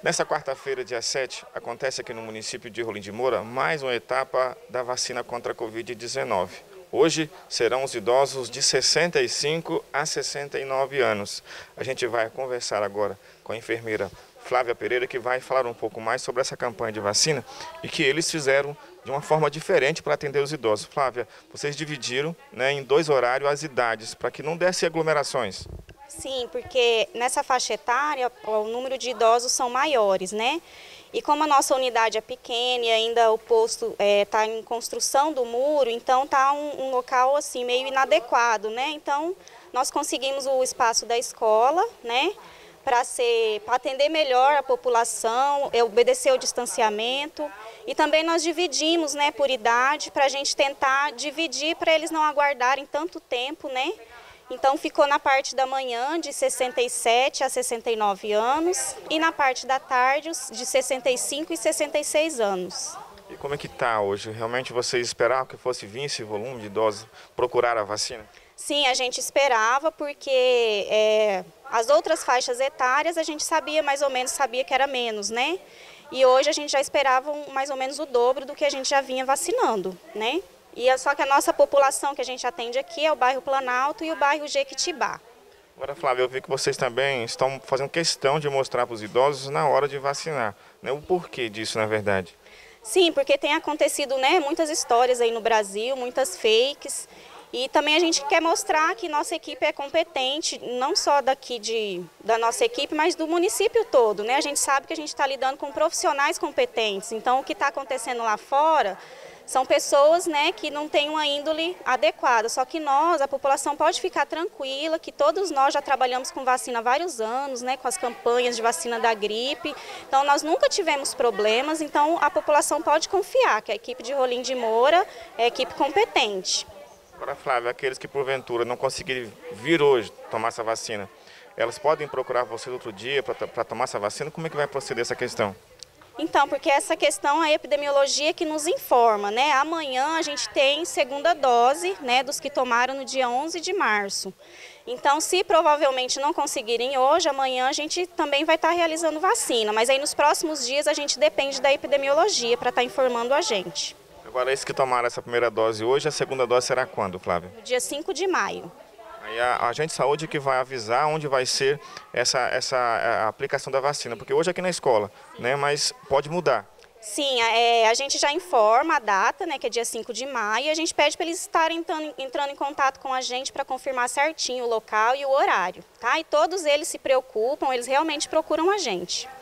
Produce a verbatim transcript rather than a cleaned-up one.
Nesta quarta-feira, dia sete, acontece aqui no município de Rolim de Moura mais uma etapa da vacina contra a covid dezenove. Hoje serão os idosos de sessenta e cinco a sessenta e nove anos. A gente vai conversar agora com a enfermeira Flávia Pereira, que vai falar um pouco mais sobre essa campanha de vacina e que eles fizeram de uma forma diferente para atender os idosos. Flávia, vocês dividiram, né, em dois horários as idades para que não desse aglomerações. Sim, porque nessa faixa etária o número de idosos são maiores, né? E como a nossa unidade é pequena e ainda o posto está é, em construção do muro, então está um, um local assim meio inadequado, né? Então nós conseguimos o espaço da escola, né? Para ser, para atender melhor a população, obedecer o distanciamento e também nós dividimos, né, por idade para a gente tentar dividir para eles não aguardarem tanto tempo, né? Então ficou na parte da manhã de sessenta e sete a sessenta e nove anos e na parte da tarde de sessenta e cinco e sessenta e seis anos. E como é que está hoje? Realmente vocês esperavam que fosse vir esse volume de idosos procurar a vacina? Sim, a gente esperava porque é, as outras faixas etárias a gente sabia mais ou menos, sabia que era menos, né? E hoje a gente já esperava mais ou menos o dobro do que a gente já vinha vacinando, né? E é só que a nossa população que a gente atende aqui é o bairro Planalto e o bairro Jequitibá. Agora, Flávia, eu vi que vocês também estão fazendo questão de mostrar para os idosos na hora de vacinar, né? O porquê disso, na verdade. Sim, porque tem acontecido, né, muitas histórias aí no Brasil, muitas fakes. E também a gente quer mostrar que nossa equipe é competente, não só daqui de, da nossa equipe, mas do município todo, né? A gente sabe que a gente está lidando com profissionais competentes, então o que está acontecendo lá fora são pessoas, né, que não têm uma índole adequada, só que nós, a população pode ficar tranquila, que todos nós já trabalhamos com vacina há vários anos, né, com as campanhas de vacina da gripe, então nós nunca tivemos problemas, então a população pode confiar que a equipe de Rolim de Moura é equipe competente. Agora, Flávia, aqueles que porventura não conseguirem vir hoje tomar essa vacina, elas podem procurar você outro dia para tomar essa vacina? Como é que vai proceder essa questão? Então, porque essa questão é a epidemiologia que nos informa, né? Amanhã a gente tem segunda dose, né, dos que tomaram no dia onze de março. Então, se provavelmente não conseguirem hoje, amanhã a gente também vai estar realizando vacina. Mas aí nos próximos dias a gente depende da epidemiologia para estar informando a gente. Agora, esses que tomaram essa primeira dose hoje, a segunda dose será quando, Flávia? No dia cinco de maio. Aí a agente de saúde que vai avisar onde vai ser essa, essa a aplicação da vacina, porque hoje é aqui na escola, né, mas pode mudar. Sim, é, a gente já informa a data, né, que é dia cinco de maio, e a gente pede para eles estarem entrando, entrando em contato com a gente para confirmar certinho o local e o horário, tá? E todos eles se preocupam, eles realmente procuram a gente.